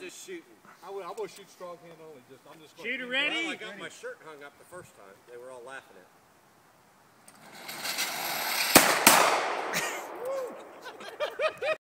just shooting. I'm going to shoot strong hand only. I'm just Shooter ready? Well, I got my shirt hung up the first time. They were all laughing at me.